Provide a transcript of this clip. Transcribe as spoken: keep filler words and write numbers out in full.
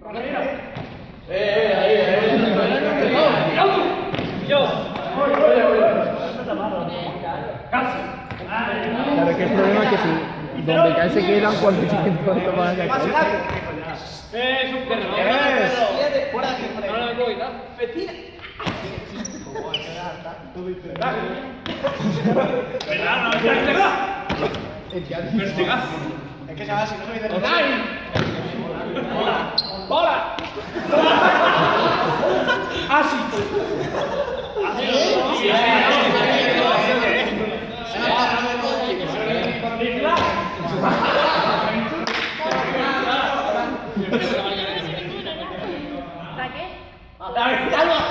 Claro, que el problema es que si donde cae se quedan cuando tienen todo esto para acá. Es un perro. Fuera de aquí, fuera de aquí. No lo puedo quitar. Fetina. ¿Verdad? No, espera, espera. Es que chaval, si no me dices nada. ¡Hola! ¡Hola! ¡Así! ¿Para qué? ¡Dale!